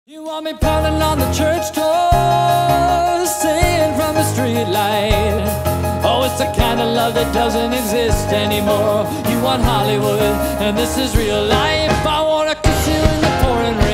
You want me pounding on the church door, singing from the street light. Oh, it's the kind of love that doesn't exist anymore. You want Hollywood, and this is real life. I wanna kiss you in the pouring rain.